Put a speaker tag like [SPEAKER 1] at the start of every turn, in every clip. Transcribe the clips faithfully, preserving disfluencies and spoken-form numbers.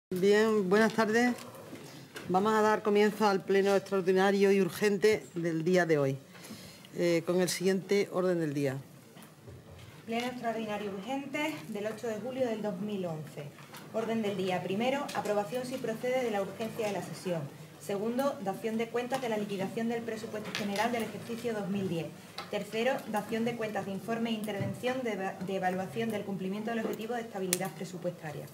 [SPEAKER 1] Bien, buenas tardes. Vamos a dar comienzo al pleno extraordinario y urgente del día de hoy, eh, con el siguiente orden del día.
[SPEAKER 2] Pleno extraordinario urgente del ocho de julio del dos mil once. Orden del día. Primero, aprobación si procede de la urgencia de la sesión. Segundo, dación de cuentas de la liquidación del presupuesto general del ejercicio dos mil diez. Tercero, dación de cuentas de informe e intervención de, de evaluación del cumplimiento del objetivo de estabilidad presupuestaria.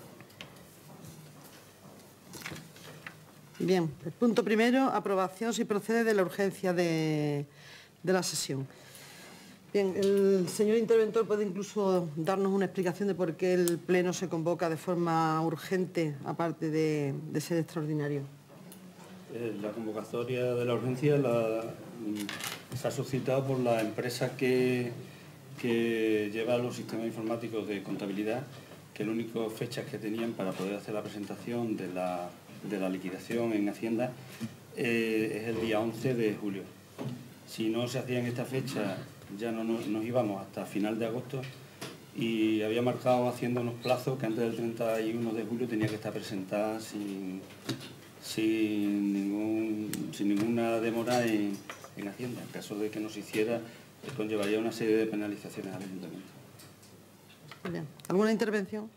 [SPEAKER 1] Bien, el punto primero, aprobación si procede de la urgencia de, de la sesión. Bien, el señor interventor puede incluso darnos una explicación de por qué el pleno se convoca de forma urgente, aparte de, de ser extraordinario.
[SPEAKER 3] Eh, la convocatoria de la urgencia la, se ha suscitado por la empresa que, que lleva los sistemas informáticos de contabilidad, que la única fecha que tenían para poder hacer la presentación de la de la liquidación en Hacienda eh, es el día once de julio. Si no se hacía en esta fecha, ya no nos, nos íbamos hasta final de agosto y había marcado haciendo unos plazos que antes del treinta y uno de julio tenía que estar presentada sin, sin, ningún, sin ninguna demora en, en Hacienda. En caso de que no se hiciera, conllevaría una serie de penalizaciones al Ayuntamiento.
[SPEAKER 1] Bien. ¿Alguna intervención?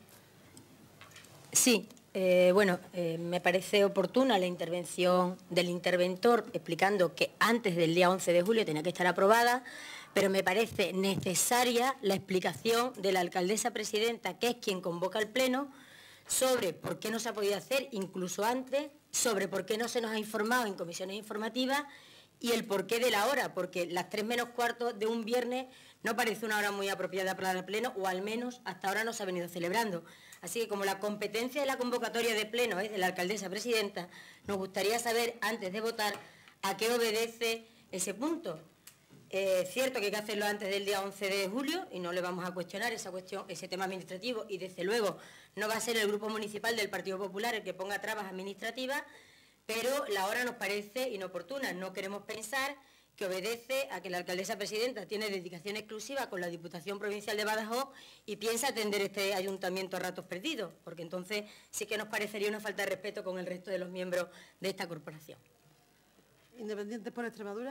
[SPEAKER 4] Sí. Eh, bueno, eh, me parece oportuna la intervención del interventor explicando que antes del día once de julio tenía que estar aprobada, pero me parece necesaria la explicación de la alcaldesa presidenta, que es quien convoca el pleno, sobre por qué no se ha podido hacer incluso antes, sobre por qué no se nos ha informado en comisiones informativas y el porqué de la hora, porque las tres menos cuarto de un viernes no parece una hora muy apropiada para el pleno, o al menos hasta ahora no se ha venido celebrando. Así que como la competencia de la convocatoria de pleno es de la alcaldesa presidenta, nos gustaría saber, antes de votar, a qué obedece ese punto. Es eh, cierto que hay que hacerlo antes del día once de julio y no le vamos a cuestionar esa cuestión, ese tema administrativo, y desde luego no va a ser el Grupo Municipal del Partido Popular el que ponga trabas administrativas, pero la hora nos parece inoportuna. No queremos pensar que obedece a que la alcaldesa presidenta tiene dedicación exclusiva con la Diputación Provincial de Badajoz y piensa atender este ayuntamiento a ratos perdidos, porque entonces sí que nos parecería una falta de respeto con el resto de los miembros de esta corporación.
[SPEAKER 1] ¿Independientes por Extremadura?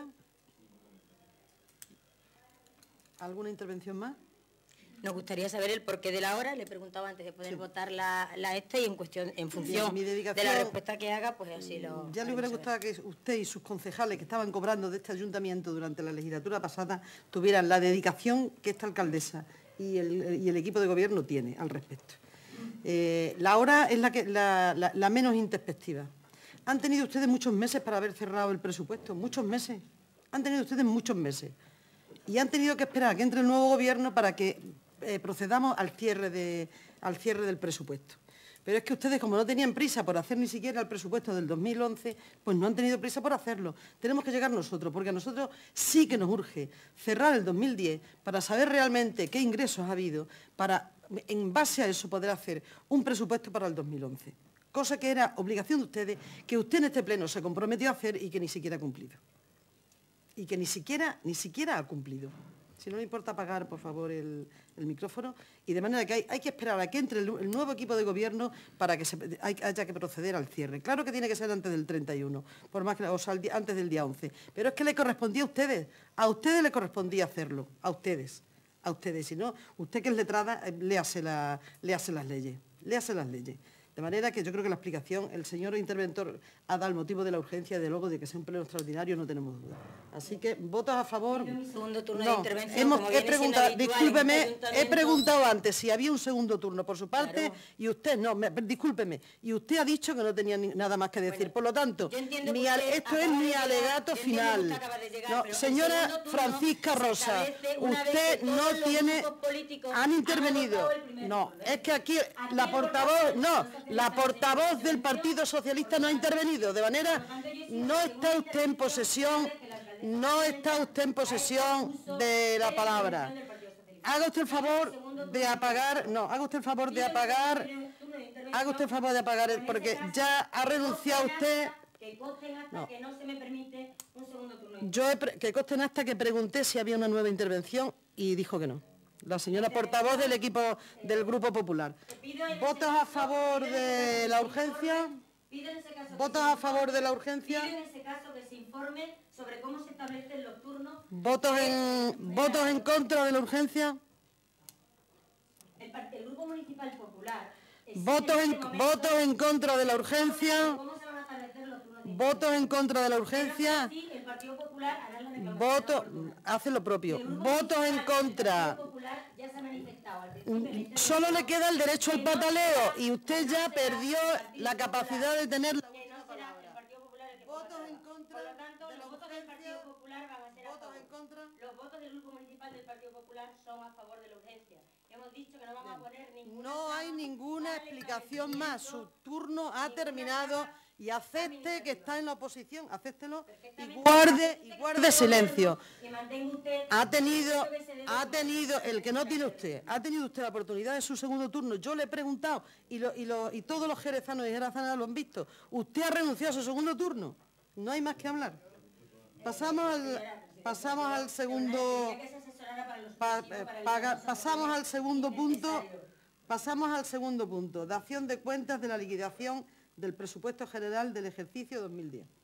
[SPEAKER 1] ¿Alguna intervención más?
[SPEAKER 4] Nos gustaría saber el porqué de la hora. Le he preguntado antes de poder sí. votar la, la esta y en cuestión, en función de la respuesta que haga, pues así lo...
[SPEAKER 1] Ya le hubiera gustado que usted y sus concejales que estaban cobrando de este ayuntamiento durante la legislatura pasada tuvieran la dedicación que esta alcaldesa y el, y el equipo de gobierno tiene al respecto. Eh, la hora es la, que, la, la, la menos introspectiva. Han tenido ustedes muchos meses para haber cerrado el presupuesto, muchos meses. Han tenido ustedes muchos meses. Y han tenido que esperar a que entre el nuevo gobierno para que eh, procedamos al cierre, de, al cierre del presupuesto. Pero es que ustedes, como no tenían prisa por hacer ni siquiera el presupuesto del dos mil once, pues no han tenido prisa por hacerlo. Tenemos que llegar nosotros, porque a nosotros sí que nos urge cerrar el dos mil diez para saber realmente qué ingresos ha habido, para, en base a eso, poder hacer un presupuesto para el dos mil once. Cosa que era obligación de ustedes, que usted en este pleno se comprometió a hacer y que ni siquiera ha cumplido. Y que ni siquiera, ni siquiera ha cumplido. Si no le importa apagar, por favor, el, el micrófono. Y de manera que hay, hay que esperar a que entre el, el nuevo equipo de gobierno para que se, hay, haya que proceder al cierre. Claro que tiene que ser antes del treinta y uno, por más que, o sea, antes del día once. Pero es que le correspondía a ustedes. A ustedes le correspondía hacerlo. A ustedes. A ustedes. Si no, usted que es letrada, léase, la, léase las leyes. Léase las leyes. De manera que yo creo que la explicación, el señor interventor ha dado el motivo de la urgencia, de luego de que sea un pleno extraordinario, no tenemos duda. Así que, ¿votos a favor?
[SPEAKER 4] Mi segundo turno
[SPEAKER 1] no,
[SPEAKER 4] de intervención,
[SPEAKER 1] hemos,
[SPEAKER 4] como
[SPEAKER 1] he preguntado, discúlpeme,
[SPEAKER 4] este
[SPEAKER 1] he preguntado antes si había un segundo turno por su parte,
[SPEAKER 4] claro.
[SPEAKER 1] Y usted, no, me, discúlpeme, y usted ha dicho que no tenía ni, nada más que decir. Bueno, por lo tanto, mi, esto es mi alegato final. Llegar, no, señora Francisca Rosa, usted no tiene... Han intervenido. No, es que aquí la portavoz... No, la portavoz del Partido Socialista no ha intervenido, de manera, no está usted en posesión, no está usted en posesión de la palabra. Haga usted el favor de apagar, no, haga usted el favor de apagar, haga usted el favor de apagar, porque ya ha renunciado usted.
[SPEAKER 4] Que consten hasta no. que no se me permite un segundo turno.
[SPEAKER 1] Yo he, que consten hasta que pregunté si había una nueva intervención y dijo que no. La señora portavoz del equipo del Grupo Popular. ¿Votos a favor de la urgencia? ¿Votos a favor de la urgencia?
[SPEAKER 4] Pido en ese caso que se informe sobre cómo se establecen los turnos.
[SPEAKER 1] ¿Votos en, ¿votos en contra de la urgencia?
[SPEAKER 4] El, el Grupo Municipal Popular.
[SPEAKER 1] ¿Votos en, ¿Votos en contra de la urgencia?
[SPEAKER 4] ¿Cómo se van a establecer los turnos?
[SPEAKER 1] ¿Votos en contra de la urgencia?
[SPEAKER 4] Así, el Partido Popular hará la reclamación.
[SPEAKER 1] Voto, hace lo propio. Votos en contra.
[SPEAKER 4] El Partido Popular ya se ha manifestado al principio.
[SPEAKER 1] Solo le queda el derecho al pataleo y usted ya perdió la capacidad de tener la
[SPEAKER 4] Que no será el Partido Popular el que
[SPEAKER 1] votos
[SPEAKER 4] ponga la
[SPEAKER 1] en
[SPEAKER 4] palabra.
[SPEAKER 1] contra
[SPEAKER 4] Por lo tanto,
[SPEAKER 1] de la
[SPEAKER 4] los votos del
[SPEAKER 1] urgencia.
[SPEAKER 4] Partido Popular van a ser a
[SPEAKER 1] ¿Votos
[SPEAKER 4] favor.
[SPEAKER 1] en contra?
[SPEAKER 4] Los votos del Grupo Municipal del Partido Popular son a favor de la urgencia. Hemos dicho que no vamos a poner ninguna...
[SPEAKER 1] No hay ninguna explicación más. Su turno ha terminado y acepte que está en la oposición. Acéptelo y guarde, y guarde silencio.
[SPEAKER 4] Que mantenga usted...
[SPEAKER 1] Ha tenido, ha tenido, el que no tiene usted, ha tenido usted la oportunidad en su segundo turno. Yo le he preguntado y, lo, y, lo, y todos los jerezanos y jerezanas lo han visto. Usted ha renunciado a su segundo turno. No hay más que hablar. Pasamos al, pasamos al segundo... Pa, eh, paga, pasamos al segundo punto, pasamos al segundo punto, dación de cuentas de la liquidación del presupuesto general del ejercicio dos mil diez.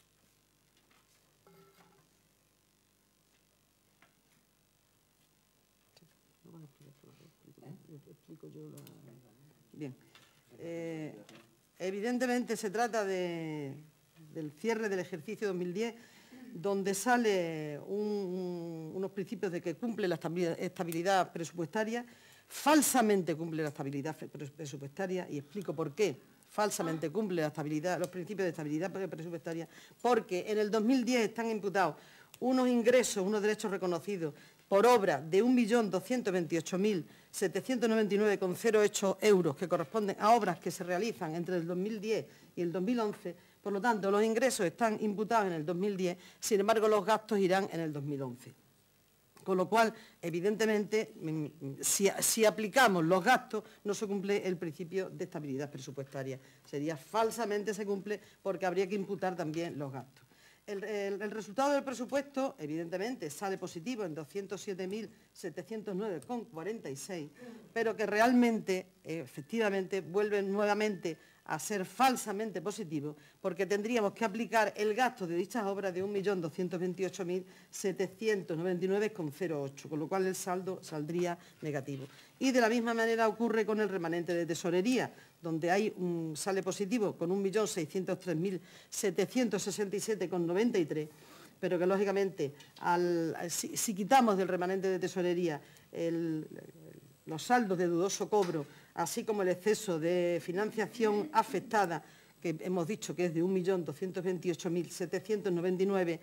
[SPEAKER 1] Bien, eh, evidentemente se trata de, del cierre del ejercicio dos mil diez, donde sale un, un, unos principios de que cumple la estabilidad, estabilidad presupuestaria, falsamente cumple la estabilidad presupuestaria, y explico por qué falsamente cumple la estabilidad, los principios de estabilidad presupuestaria, porque en el dos mil diez están imputados unos ingresos, unos derechos reconocidos por obra de un millón doscientos veintiocho mil setecientos noventa y nueve coma cero ocho euros que corresponden a obras que se realizan entre el dos mil diez y el dos mil once. Por lo tanto, los ingresos están imputados en el dos mil diez, sin embargo, los gastos irán en el dos mil once. Con lo cual, evidentemente, si, si aplicamos los gastos, no se cumple el principio de estabilidad presupuestaria. Sería falsamente se cumple porque habría que imputar también los gastos. El, el, el resultado del presupuesto, evidentemente, sale positivo en doscientos siete mil setecientos nueve coma cuarenta y seis, pero que realmente, eh, efectivamente, vuelve nuevamente a ser falsamente positivo, porque tendríamos que aplicar el gasto de dichas obras de un millón doscientos veintiocho mil setecientos noventa y nueve coma cero ocho, con lo cual el saldo saldría negativo. Y de la misma manera ocurre con el remanente de tesorería, donde hay un, sale positivo con un millón seiscientos tres mil setecientos sesenta y siete coma noventa y tres, pero que lógicamente al, si, si quitamos del remanente de tesorería el, los saldos de dudoso cobro, así como el exceso de financiación afectada, que hemos dicho que es de un millón doscientos veintiocho mil setecientos noventa y nueve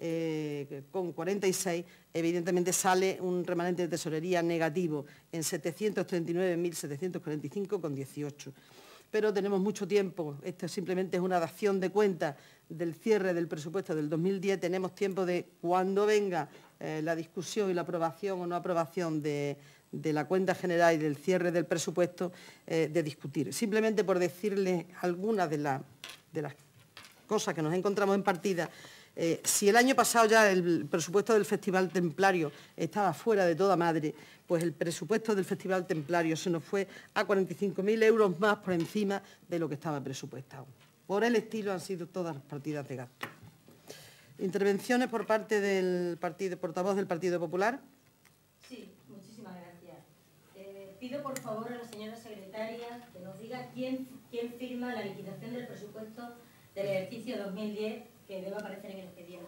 [SPEAKER 1] coma cuarenta y seis, evidentemente sale un remanente de tesorería negativo en setecientos treinta y nueve mil setecientos cuarenta y cinco coma dieciocho. Pero tenemos mucho tiempo, esto simplemente es una dación de cuentas del cierre del presupuesto del dos mil diez, tenemos tiempo de, cuando venga eh, la discusión y la aprobación o no aprobación de, de la cuenta general y del cierre del presupuesto, eh, de discutir. Simplemente por decirles algunas de, la, de las cosas que nos encontramos en partida. Eh, si el año pasado ya el presupuesto del Festival Templario estaba fuera de toda madre, pues el presupuesto del Festival Templario se nos fue a cuarenta y cinco mil euros más por encima de lo que estaba presupuestado. Por el estilo han sido todas las partidas de gasto. Intervenciones por parte del partido, portavoz del Partido Popular.
[SPEAKER 4] Sí, muchísimas gracias. Eh, pido por favor a la señora secretaria que nos diga quién, quién firma la liquidación del presupuesto del ejercicio dos mil diez que debe aparecer en el expediente.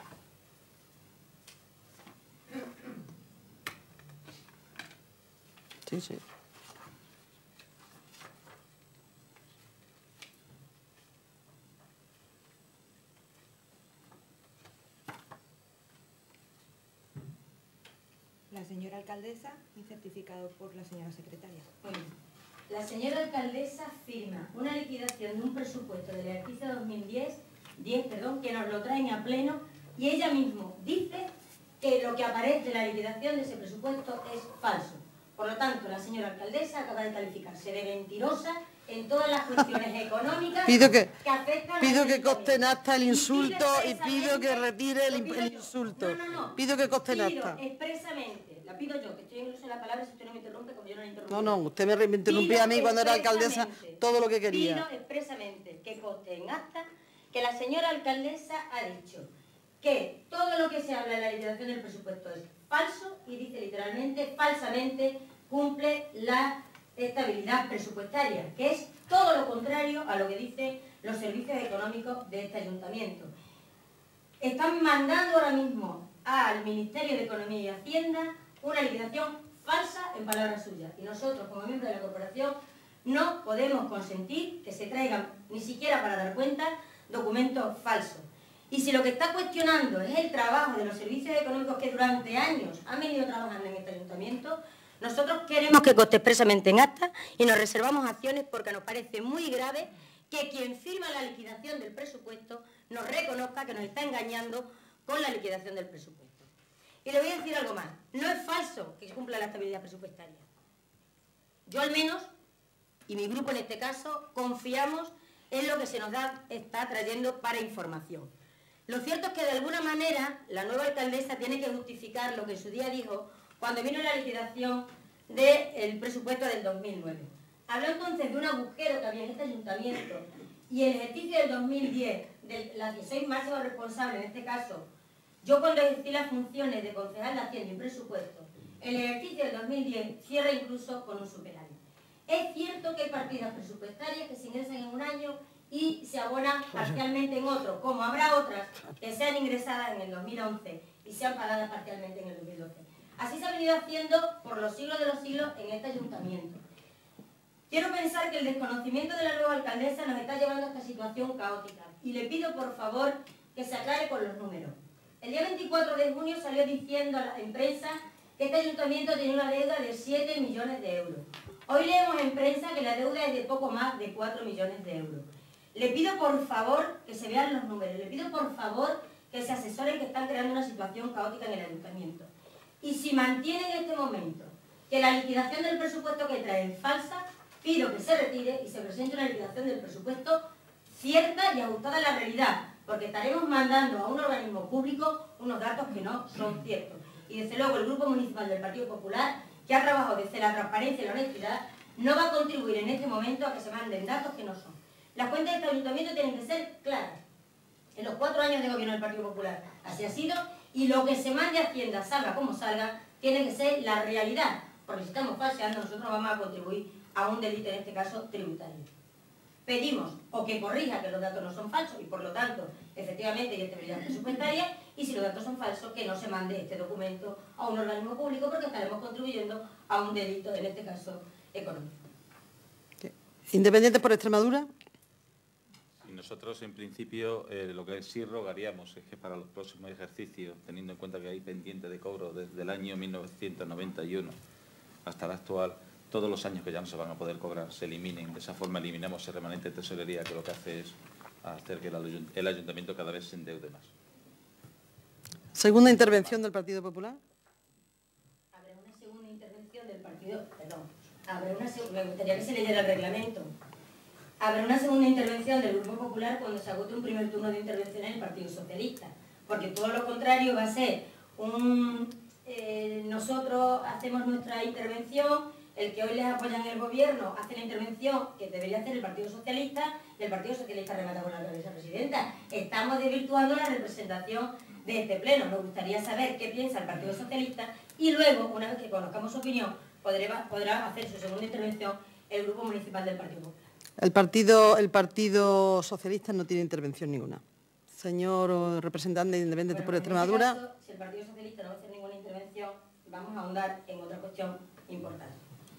[SPEAKER 1] Sí, sí.
[SPEAKER 2] La señora alcaldesa y certificado por la señora secretaria.
[SPEAKER 4] Bueno, la señora alcaldesa firma una liquidación de un presupuesto del ejercicio dos mil diez, perdón, que nos lo traen a pleno, y ella misma dice que lo que aparece en la liquidación de ese presupuesto es falso. Por lo tanto, la señora alcaldesa acaba de calificarse de mentirosa en todas las cuestiones económicas
[SPEAKER 1] pido que,
[SPEAKER 4] que afectan
[SPEAKER 1] pido
[SPEAKER 4] al
[SPEAKER 1] que coste en acta el insulto y,
[SPEAKER 4] y
[SPEAKER 1] pido que retire el, el insulto.
[SPEAKER 4] No, no, no.
[SPEAKER 1] Pido que coste en
[SPEAKER 4] Pido
[SPEAKER 1] acta.
[SPEAKER 4] expresamente, la pública. Pido yo, que estoy en uso de la palabra, si usted no me interrumpe, como yo no le interrumpo.
[SPEAKER 1] No, no, usted me, me interrumpía a mí cuando era alcaldesa, todo lo que quería.
[SPEAKER 4] Pido expresamente que conste en acta que la señora alcaldesa ha dicho que todo lo que se habla en la liquidación del presupuesto es falso y dice literalmente, falsamente, cumple la estabilidad presupuestaria, que es todo lo contrario a lo que dicen los servicios económicos de este ayuntamiento. Están mandando ahora mismo al Ministerio de Economía y Hacienda una liquidación falsa en palabras suyas. Y nosotros, como miembros de la corporación, no podemos consentir que se traigan, ni siquiera para dar cuenta, documentos falsos. Y si lo que está cuestionando es el trabajo de los servicios económicos que durante años han venido trabajando en este ayuntamiento, nosotros queremos que conste expresamente en acta y nos reservamos acciones porque nos parece muy grave que quien firma la liquidación del presupuesto nos reconozca que nos está engañando con la liquidación del presupuesto. Y le voy a decir algo más. No es falso que cumpla la estabilidad presupuestaria. Yo al menos, y mi grupo en este caso, confiamos en lo que se nos da, está trayendo para información. Lo cierto es que de alguna manera la nueva alcaldesa tiene que justificar lo que en su día dijo cuando vino la liquidación del presupuesto del dos mil nueve. Habló entonces de un agujero que había en este ayuntamiento y el ejercicio del dos mil diez, de las dieciséis máximas responsables, en este caso, yo cuando ejercí las funciones de concejal de Hacienda y Presupuesto, el ejercicio del dos mil diez cierra incluso con un superávit. Es cierto que hay partidas presupuestarias que se ingresan en un año y se abonan parcialmente en otro, como habrá otras que sean ingresadas en el dos mil once y sean pagadas parcialmente en el dos mil doce. Así se ha venido haciendo por los siglos de los siglos en este ayuntamiento. Quiero pensar que el desconocimiento de la nueva alcaldesa nos está llevando a esta situación caótica y le pido por favor que se aclare con los números. El día veinticuatro de junio salió diciendo a la prensa que este ayuntamiento tenía una deuda de siete millones de euros. Hoy leemos en prensa que la deuda es de poco más de cuatro millones de euros. Le pido por favor que se vean los números, le pido por favor que se asesoren que están creando una situación caótica en el ayuntamiento. Y si mantienen en este momento que la liquidación del presupuesto que traen es falsa, pido que se retire y se presente una liquidación del presupuesto cierta y ajustada a la realidad, porque estaremos mandando a un organismo público unos datos que no son ciertos. Y desde luego el Grupo Municipal del Partido Popular, que ha trabajado desde la transparencia y la honestidad, no va a contribuir en este momento a que se manden datos que no son. Las cuentas de este ayuntamiento tienen que ser claras. En los cuatro años de gobierno del Partido Popular así ha sido, y lo que se mande a Hacienda, salga como salga, tiene que ser la realidad, porque si estamos falseando nosotros vamos a contribuir a un delito, en este caso tributario. Pedimos o que corrija que los datos no son falsos y por lo tanto efectivamente hay estabilidad presupuestaria, y si los datos son falsos que no se mande este documento a un organismo público porque estaremos contribuyendo a un delito, en este caso económico.
[SPEAKER 1] ¿Independientes por Extremadura?
[SPEAKER 5] Nosotros, en principio, eh, lo que sí rogaríamos es que para los próximos ejercicios, teniendo en cuenta que hay pendiente de cobro desde el año mil novecientos noventa y uno hasta el actual, todos los años que ya no se van a poder cobrar se eliminen. De esa forma eliminamos ese remanente de tesorería que lo que hace es hacer que el ayuntamiento cada vez se endeude más.
[SPEAKER 1] Segunda intervención del Partido Popular.
[SPEAKER 4] Habrá una segunda intervención del Partido... Perdón. Habrá una segunda... Me gustaría que se leyera el reglamento. Habrá una segunda intervención del Grupo Popular cuando se agote un primer turno de intervención en el Partido Socialista, porque todo lo contrario va a ser un... Eh, nosotros hacemos nuestra intervención, el que hoy les apoya en el gobierno hace la intervención que debería hacer el Partido Socialista, y el Partido Socialista remata con la alcaldesa presidenta. Estamos desvirtuando la representación de este pleno. Nos gustaría saber qué piensa el Partido Socialista y luego, una vez que conozcamos su opinión, podrá, podrá hacer su segunda intervención el Grupo Municipal del Partido Popular.
[SPEAKER 1] El partido, el partido Socialista no tiene intervención ninguna. Señor representante independiente
[SPEAKER 4] bueno,
[SPEAKER 1] por Extremadura.
[SPEAKER 4] En este caso, si el Partido Socialista no va a hacer ninguna intervención, vamos a ahondar en otra cuestión importante.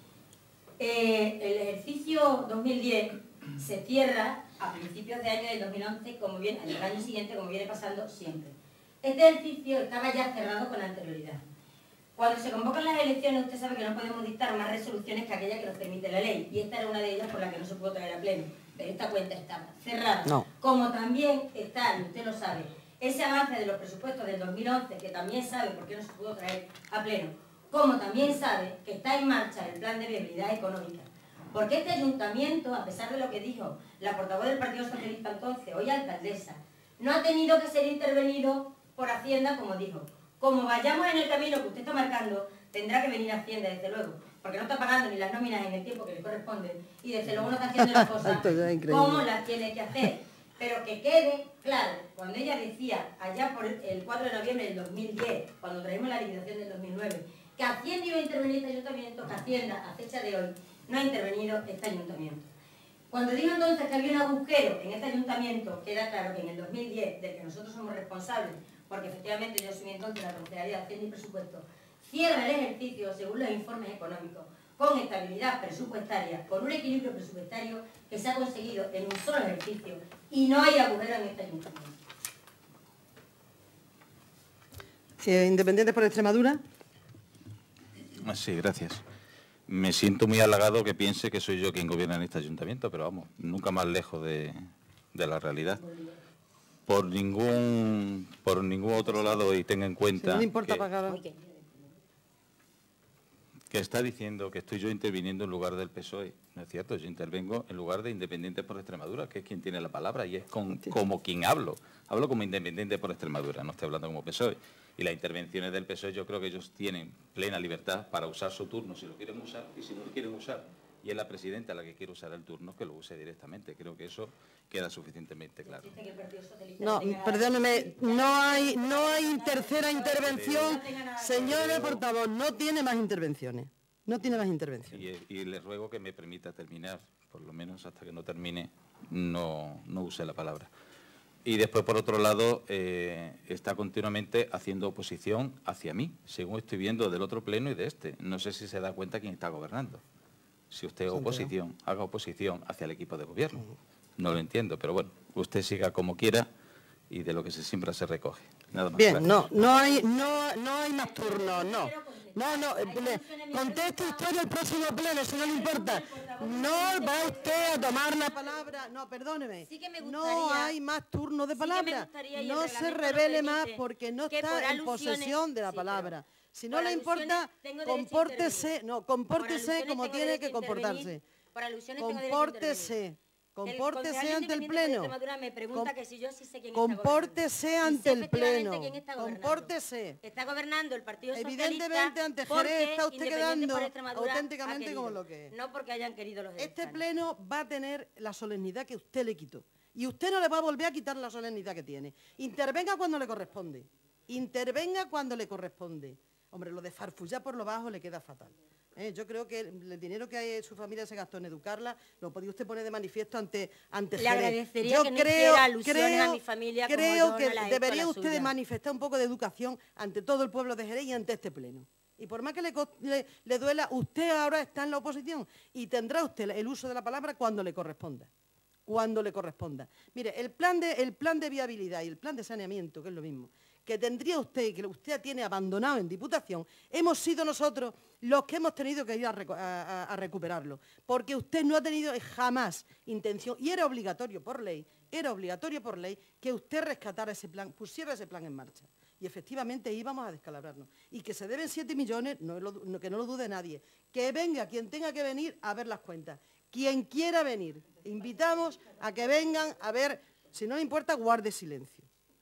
[SPEAKER 4] Eh, el ejercicio dos mil diez se cierra a principios de año del dos mil once, como viene, el año siguiente, como viene pasando siempre. Este ejercicio estaba ya cerrado con anterioridad. Cuando se convocan las elecciones, usted sabe que no podemos dictar más resoluciones que aquellas que nos permite la ley, y esta era una de ellas por la que no se pudo traer a pleno, pero esta cuenta estaba cerrada.
[SPEAKER 1] No.
[SPEAKER 4] Como también está, y usted lo sabe, ese avance de los presupuestos del dos mil once, que también sabe por qué no se pudo traer a pleno, como también sabe que está en marcha el plan de viabilidad económica. Porque este ayuntamiento, a pesar de lo que dijo la portavoz del Partido Socialista entonces, hoy alcaldesa, no ha tenido que ser intervenido por Hacienda, como dijo. Como vayamos en el camino que usted está marcando, tendrá que venir a Hacienda, desde luego, porque no está pagando ni las nóminas en el tiempo que le corresponde y desde luego no está haciendo las cosas como las tiene que hacer. Pero que quede claro, cuando ella decía, allá por el cuatro de noviembre del dos mil diez, cuando traímos la liquidación del dos mil nueve, que Hacienda iba a intervenir este ayuntamiento, que Hacienda, a fecha de hoy, no ha intervenido este ayuntamiento. Cuando digo entonces que había un agujero en este ayuntamiento, queda claro que en el dos mil diez, del que nosotros somos responsables, porque efectivamente yo soy entonces la Consejería de Hacienda y Presupuesto, cierra el ejercicio según los informes económicos, con estabilidad presupuestaria, con un equilibrio presupuestario que se ha conseguido en un solo ejercicio y no hay agujero en este ayuntamiento.
[SPEAKER 1] Eh, ¿Independientes por Extremadura?
[SPEAKER 5] Sí, gracias. Me siento muy halagado que piense que soy yo quien gobierna en este ayuntamiento, pero vamos, nunca más lejos de, de la realidad. Por ningún, por ningún otro lado, y tenga en cuenta...
[SPEAKER 1] Si no le importa
[SPEAKER 5] que,
[SPEAKER 1] pagar...
[SPEAKER 5] que está diciendo que estoy yo interviniendo en lugar del P S O E. No es cierto, yo intervengo en lugar de Independientes por Extremadura, que es quien tiene la palabra y es con, como quien hablo. Hablo como Independiente por Extremadura, no estoy hablando como P S O E. Y las intervenciones del P S O E yo creo que ellos tienen plena libertad para usar su turno si lo quieren usar y si no lo quieren usar. Y es la presidenta la que quiere usar el turno, que lo use directamente. Creo que eso queda suficientemente claro.
[SPEAKER 1] No, perdóneme, no hay, no hay tercera intervención. Señores portavoz, no tiene más intervenciones. No tiene más intervenciones.
[SPEAKER 5] Y, y le ruego que me permita terminar, por lo menos hasta que no termine, no, no use la palabra. Y después, por otro lado, eh, está continuamente haciendo oposición hacia mí, según estoy viendo del otro pleno y de este. No sé si se da cuenta quién está gobernando. Si usted es oposición, haga oposición hacia el equipo de gobierno. No lo entiendo, pero bueno, usted siga como quiera y de lo que se siembra se recoge. Nada más.
[SPEAKER 1] Bien,
[SPEAKER 5] gracias.
[SPEAKER 1] no, no hay, no, no hay más turnos, no. No, no, eh, conteste usted en el próximo pleno, si no le importa. No va usted a tomar la palabra. No, perdóneme.
[SPEAKER 4] Sí que me
[SPEAKER 1] no
[SPEAKER 4] gustaría-
[SPEAKER 1] hay más turnos de
[SPEAKER 4] sí que me
[SPEAKER 1] palabra.
[SPEAKER 4] gustaría, y el
[SPEAKER 1] no se
[SPEAKER 4] reglamento lo
[SPEAKER 1] revele más
[SPEAKER 4] permite,
[SPEAKER 1] porque no
[SPEAKER 4] que por
[SPEAKER 1] está en
[SPEAKER 4] alusiones-
[SPEAKER 1] posesión de la
[SPEAKER 4] sí,
[SPEAKER 1] palabra.
[SPEAKER 4] pero
[SPEAKER 1] Si no
[SPEAKER 4] por
[SPEAKER 1] le
[SPEAKER 4] alusiones
[SPEAKER 1] importa,
[SPEAKER 4] tengo derecho a
[SPEAKER 1] compórtese,
[SPEAKER 4] intervenir.
[SPEAKER 1] no,
[SPEAKER 4] Por
[SPEAKER 1] compórtese
[SPEAKER 4] alusiones
[SPEAKER 1] como
[SPEAKER 4] tengo
[SPEAKER 1] tiene
[SPEAKER 4] derecho
[SPEAKER 1] que
[SPEAKER 4] a intervenir.
[SPEAKER 1] comportarse.
[SPEAKER 4] Por alusiones tengo derecho a
[SPEAKER 1] Compórtese.
[SPEAKER 4] intervenir.
[SPEAKER 1] Compórtese
[SPEAKER 4] El
[SPEAKER 1] ante
[SPEAKER 4] concejal
[SPEAKER 1] el
[SPEAKER 4] independiente por
[SPEAKER 1] pleno.
[SPEAKER 4] Extremadura me pregunta
[SPEAKER 1] Com-
[SPEAKER 4] que si yo sí sé quién
[SPEAKER 1] Compórtese
[SPEAKER 4] está gobernando.
[SPEAKER 1] ante
[SPEAKER 4] Y sé
[SPEAKER 1] el
[SPEAKER 4] efectivamente
[SPEAKER 1] pleno.
[SPEAKER 4] quién está gobernando.
[SPEAKER 1] Compórtese.
[SPEAKER 4] Está gobernando el Partido Socialista.
[SPEAKER 1] Evidentemente, ante Jerez
[SPEAKER 4] porque
[SPEAKER 1] está usted
[SPEAKER 4] Independientes
[SPEAKER 1] quedando
[SPEAKER 4] por Extremadura
[SPEAKER 1] auténticamente
[SPEAKER 4] ha querido,
[SPEAKER 1] como lo que es.
[SPEAKER 4] No porque hayan querido los
[SPEAKER 1] Este
[SPEAKER 4] jerezcanos.
[SPEAKER 1] pleno va a tener la solemnidad que usted le quitó. Y usted no le va a volver a quitar la solemnidad que tiene. Intervenga cuando le corresponde. Intervenga cuando le corresponde. Hombre, lo de farfullar por lo bajo le queda fatal. ¿Eh? Yo creo que el, el dinero que su familia se gastó en educarla lo podía usted poner de manifiesto ante, ante
[SPEAKER 4] Le
[SPEAKER 1] Jerez.
[SPEAKER 4] agradecería
[SPEAKER 1] Yo
[SPEAKER 4] que no
[SPEAKER 1] creo,
[SPEAKER 4] hiciera alusiones
[SPEAKER 1] creo,
[SPEAKER 4] a mi familia como
[SPEAKER 1] creo
[SPEAKER 4] yo no
[SPEAKER 1] que
[SPEAKER 4] la he hecho a
[SPEAKER 1] debería
[SPEAKER 4] la
[SPEAKER 1] usted
[SPEAKER 4] suya.
[SPEAKER 1] de manifestar un poco de educación ante todo el pueblo de Jerez y ante este pleno. Y por más que le, co- le, le duela, usted ahora está en la oposición y tendrá usted el uso de la palabra cuando le corresponda. Cuando le corresponda. Mire, el plan de, el plan de viabilidad y el plan de saneamiento, que es lo mismo, que tendría usted y que usted tiene abandonado en Diputación, hemos sido nosotros los que hemos tenido que ir a, recu- a- a- a recuperarlo, porque usted no ha tenido jamás intención, y era obligatorio por ley, era obligatorio por ley que usted rescatara ese plan, pusiera ese plan en marcha. Y efectivamente íbamos a descalabrarnos. Y que se deben siete millones, no lo- no- que no lo dude nadie. Que venga quien tenga que venir a ver las cuentas. Quien quiera venir, invitamos a que vengan a ver, si no le importa, guarde silencio.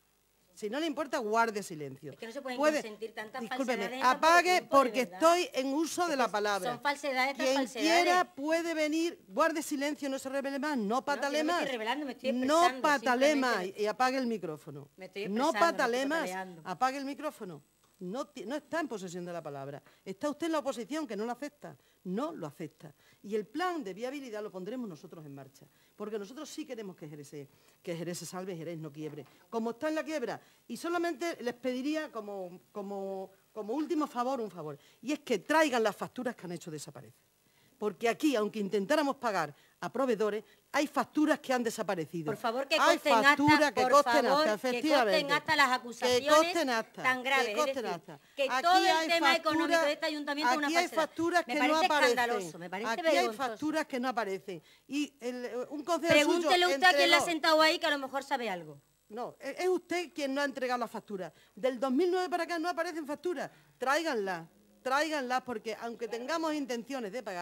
[SPEAKER 1] Si no le importa, guarde silencio.
[SPEAKER 4] Es que no se pueden
[SPEAKER 1] Puede-
[SPEAKER 4] consentir tantas
[SPEAKER 1] discúlpeme,
[SPEAKER 4] falsedades en tan poco
[SPEAKER 1] apague
[SPEAKER 4] tiempo, de
[SPEAKER 1] porque
[SPEAKER 4] verdad.
[SPEAKER 1] estoy en uso
[SPEAKER 4] Es
[SPEAKER 1] de
[SPEAKER 4] que
[SPEAKER 1] la palabra.
[SPEAKER 4] son falsedades tras
[SPEAKER 1] Quien
[SPEAKER 4] falsedades.
[SPEAKER 1] quiera puede venir, guarde silencio, no se revele más, no patale
[SPEAKER 4] yo no me
[SPEAKER 1] más.
[SPEAKER 4] estoy revelando, me estoy
[SPEAKER 1] no
[SPEAKER 4] expresando,
[SPEAKER 1] patale más
[SPEAKER 4] simplemente
[SPEAKER 1] y apague el micrófono.
[SPEAKER 4] Me estoy
[SPEAKER 1] no
[SPEAKER 4] expresando, no
[SPEAKER 1] patale
[SPEAKER 4] estoy
[SPEAKER 1] más,
[SPEAKER 4] pataleando.
[SPEAKER 1] apague el micrófono. No, ti- no está en posesión de la palabra. Está usted en la oposición, que no lo acepta. No lo acepta. Y el plan de viabilidad lo pondremos nosotros en marcha. Porque nosotros sí queremos que Jerez, se- que Jerez se salve, Jerez no quiebre. Como está en la quiebra. Y solamente les pediría como, como, como último favor, un favor. Y es que traigan las facturas que han hecho desaparecer. Porque aquí, aunque intentáramos pagar a proveedores, hay facturas que han desaparecido.
[SPEAKER 4] Por favor, que
[SPEAKER 1] hay
[SPEAKER 4] consten acta,
[SPEAKER 1] facturas que
[SPEAKER 4] por
[SPEAKER 1] consten
[SPEAKER 4] favor,
[SPEAKER 1] acta,
[SPEAKER 4] que
[SPEAKER 1] efectivamente.
[SPEAKER 4] consten acta las acusaciones
[SPEAKER 1] Que consten acta,
[SPEAKER 4] tan graves,
[SPEAKER 1] que
[SPEAKER 4] es
[SPEAKER 1] consten
[SPEAKER 4] decir,
[SPEAKER 1] acta.
[SPEAKER 4] que
[SPEAKER 1] Aquí
[SPEAKER 4] todo el
[SPEAKER 1] hay
[SPEAKER 4] tema
[SPEAKER 1] facturas-
[SPEAKER 4] económico de este ayuntamiento es una
[SPEAKER 1] aquí hay
[SPEAKER 4] falsedad.
[SPEAKER 1] facturas
[SPEAKER 4] Me
[SPEAKER 1] que
[SPEAKER 4] parece
[SPEAKER 1] no aparecen.
[SPEAKER 4] escandaloso, me parece
[SPEAKER 1] Aquí hay
[SPEAKER 4] vergonzoso.
[SPEAKER 1] facturas que no aparecen. Y el, un concejal
[SPEAKER 4] Pregúntele
[SPEAKER 1] suyo
[SPEAKER 4] usted a quién le ha
[SPEAKER 1] entregó-
[SPEAKER 4] sentado ahí, que a lo mejor sabe algo.
[SPEAKER 1] No, es es usted quien no ha entregado las facturas. Del dos mil nueve para acá no aparecen facturas. Tráiganlas, tráiganlas, porque aunque tengamos intenciones de pagar,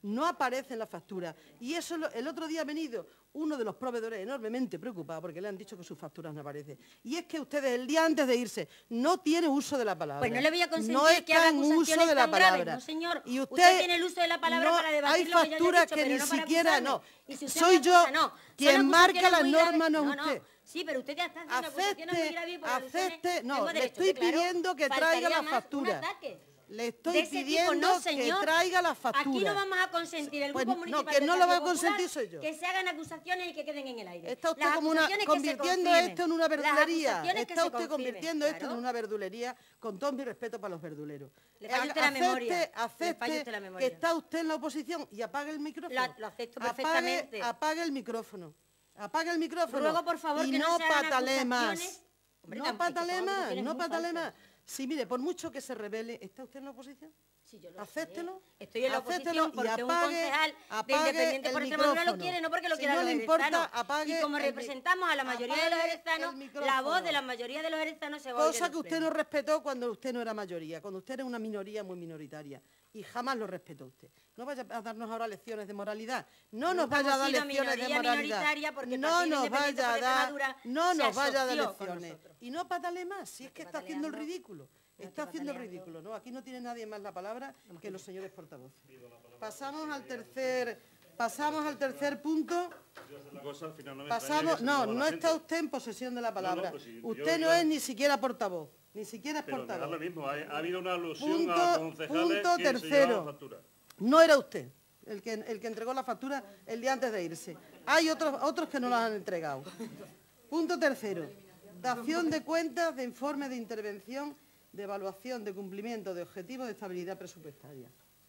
[SPEAKER 1] no aparece en la factura. Y eso lo, el otro día ha venido uno de los proveedores enormemente preocupado porque le han dicho que sus facturas no aparecen. Y es que ustedes el día antes de irse no tienen uso de la palabra.
[SPEAKER 4] Pues no le voy a consentir
[SPEAKER 1] no
[SPEAKER 4] que haga
[SPEAKER 1] uso
[SPEAKER 4] acusaciones
[SPEAKER 1] de la
[SPEAKER 4] tan graves,
[SPEAKER 1] palabra.
[SPEAKER 4] no señor.
[SPEAKER 1] Y usted,
[SPEAKER 4] usted tiene el uso de la palabra
[SPEAKER 1] no,
[SPEAKER 4] para debatir
[SPEAKER 1] hay
[SPEAKER 4] lo que yo haya
[SPEAKER 1] facturas
[SPEAKER 4] dicho,
[SPEAKER 1] que
[SPEAKER 4] pero
[SPEAKER 1] ni
[SPEAKER 4] no para
[SPEAKER 1] siquiera
[SPEAKER 4] acusarme.
[SPEAKER 1] no.
[SPEAKER 4] Y si usted
[SPEAKER 1] Soy
[SPEAKER 4] me
[SPEAKER 1] yo
[SPEAKER 4] acusa, no. Son
[SPEAKER 1] quien marca
[SPEAKER 4] acusaciones
[SPEAKER 1] la
[SPEAKER 4] muy
[SPEAKER 1] norma,
[SPEAKER 4] graves.
[SPEAKER 1] no
[SPEAKER 4] No,
[SPEAKER 1] usted.
[SPEAKER 4] no. Sí, pero usted ya está haciendo acusaciones muy graves y por
[SPEAKER 1] Acepte,
[SPEAKER 4] alusiones
[SPEAKER 1] acepte, no,
[SPEAKER 4] tengo
[SPEAKER 1] le
[SPEAKER 4] derecho,
[SPEAKER 1] estoy
[SPEAKER 4] que claro,
[SPEAKER 1] pidiendo que traiga
[SPEAKER 4] faltaría
[SPEAKER 1] la
[SPEAKER 4] más
[SPEAKER 1] factura.
[SPEAKER 4] un ataque.
[SPEAKER 1] Le estoy
[SPEAKER 4] De ese tipo,
[SPEAKER 1] pidiendo
[SPEAKER 4] no, señor.
[SPEAKER 1] que traiga la factura.
[SPEAKER 4] Aquí no vamos a consentir el
[SPEAKER 1] Pues
[SPEAKER 4] Grupo
[SPEAKER 1] no,
[SPEAKER 4] Municipal
[SPEAKER 1] que
[SPEAKER 4] del
[SPEAKER 1] no lo va a
[SPEAKER 4] Partido Popular
[SPEAKER 1] consentir soy yo.
[SPEAKER 4] que se hagan acusaciones y que queden en el aire.
[SPEAKER 1] Está usted
[SPEAKER 4] Las
[SPEAKER 1] como una,
[SPEAKER 4] acusaciones que se
[SPEAKER 1] convirtiendo
[SPEAKER 4] confirmen.
[SPEAKER 1] esto en una verdulería.
[SPEAKER 4] Las acusaciones que
[SPEAKER 1] Está
[SPEAKER 4] se
[SPEAKER 1] usted
[SPEAKER 4] confirmen,
[SPEAKER 1] convirtiendo esto
[SPEAKER 4] claro.
[SPEAKER 1] en una verdulería, con todo mi respeto para los verduleros.
[SPEAKER 4] Le falla usted la
[SPEAKER 1] Acepte-
[SPEAKER 4] memoria, le
[SPEAKER 1] Acepte
[SPEAKER 4] falla usted la memoria.
[SPEAKER 1] que está usted en la oposición y apague el micrófono.
[SPEAKER 4] La- lo acepto
[SPEAKER 1] Apague-
[SPEAKER 4] perfectamente.
[SPEAKER 1] Apague, el micrófono. Apague el micrófono.
[SPEAKER 4] Ruego, por favor,
[SPEAKER 1] y
[SPEAKER 4] que no
[SPEAKER 1] no
[SPEAKER 4] se hagan
[SPEAKER 1] patale más.
[SPEAKER 4] acusaciones. Hombre,
[SPEAKER 1] No
[SPEAKER 4] tampoco,
[SPEAKER 1] patale
[SPEAKER 4] son
[SPEAKER 1] más,
[SPEAKER 4] acusaciones
[SPEAKER 1] no
[SPEAKER 4] muy
[SPEAKER 1] patale
[SPEAKER 4] falsas.
[SPEAKER 1] más. Sí, mire, por mucho que se revele, ¿está usted en la oposición?
[SPEAKER 4] Sí, yo lo
[SPEAKER 1] Acéptelo.
[SPEAKER 4] sé. Estoy en la
[SPEAKER 1] acéptelo
[SPEAKER 4] oposición
[SPEAKER 1] y
[SPEAKER 4] porque un
[SPEAKER 1] apague-
[SPEAKER 4] concejal de
[SPEAKER 1] apague
[SPEAKER 4] Independiente
[SPEAKER 1] el
[SPEAKER 4] por Extremadura lo
[SPEAKER 1] micrófono.
[SPEAKER 4] quiere, no porque lo
[SPEAKER 1] Si
[SPEAKER 4] quieran
[SPEAKER 1] no
[SPEAKER 4] los
[SPEAKER 1] le importa,
[SPEAKER 4] jerezanos.
[SPEAKER 1] apague
[SPEAKER 4] Y como
[SPEAKER 1] el mi-
[SPEAKER 4] representamos a la mayoría de los
[SPEAKER 1] apague el
[SPEAKER 4] jerezanos, la
[SPEAKER 1] micrófono.
[SPEAKER 4] voz de la mayoría de los jerezanos se va a oír
[SPEAKER 1] Cosa
[SPEAKER 4] en
[SPEAKER 1] que
[SPEAKER 4] el
[SPEAKER 1] usted
[SPEAKER 4] pleno.
[SPEAKER 1] no respetó cuando usted no era mayoría, cuando usted era una minoría muy minoritaria. Y jamás lo respetó usted. No vaya a darnos ahora lecciones de moralidad. No nos
[SPEAKER 4] Nunca
[SPEAKER 1] vaya a
[SPEAKER 4] hemos
[SPEAKER 1] dar
[SPEAKER 4] sido
[SPEAKER 1] lecciones de
[SPEAKER 4] minoría
[SPEAKER 1] moralidad.
[SPEAKER 4] minoritaria porque el
[SPEAKER 1] No
[SPEAKER 4] Partido
[SPEAKER 1] nos
[SPEAKER 4] Independiente
[SPEAKER 1] vaya a
[SPEAKER 4] por
[SPEAKER 1] dar,
[SPEAKER 4] Extremadura
[SPEAKER 1] no
[SPEAKER 4] se
[SPEAKER 1] nos vaya a dar
[SPEAKER 4] asoció con
[SPEAKER 1] lecciones.
[SPEAKER 4] nosotros.
[SPEAKER 1] Y no patale más, si es que está haciendo el
[SPEAKER 4] pataleando.
[SPEAKER 1] ridículo.
[SPEAKER 4] No
[SPEAKER 1] Está
[SPEAKER 4] estoy
[SPEAKER 1] haciendo el
[SPEAKER 4] pataleando.
[SPEAKER 1] ridículo, ¿no? Aquí no tiene nadie más la palabra que los señores portavoces. Pasamos al tercer, pasamos al tercer punto.
[SPEAKER 6] Una cosa, al final no me
[SPEAKER 1] Pasamos,
[SPEAKER 6] extraña que se
[SPEAKER 1] no,
[SPEAKER 6] mueva la
[SPEAKER 1] no
[SPEAKER 6] gente.
[SPEAKER 1] está usted en posesión de la palabra.
[SPEAKER 6] pues si
[SPEAKER 1] usted
[SPEAKER 6] yo
[SPEAKER 1] no
[SPEAKER 6] iba-
[SPEAKER 1] es ni siquiera portavoz, ni siquiera es
[SPEAKER 6] Pero me da
[SPEAKER 1] portavoz.
[SPEAKER 6] lo mismo, ha, ha habido una alusión
[SPEAKER 1] Punto-
[SPEAKER 6] a concejales
[SPEAKER 1] punto
[SPEAKER 6] que se
[SPEAKER 1] tercero.
[SPEAKER 6] llevaban factura.
[SPEAKER 1] No era usted el que, el que entregó la factura el día antes de irse. Hay otros, otros que no la han entregado. Punto tercero. Dación de cuentas de informe de intervención de evaluación de cumplimiento de objetivos de estabilidad presupuestaria.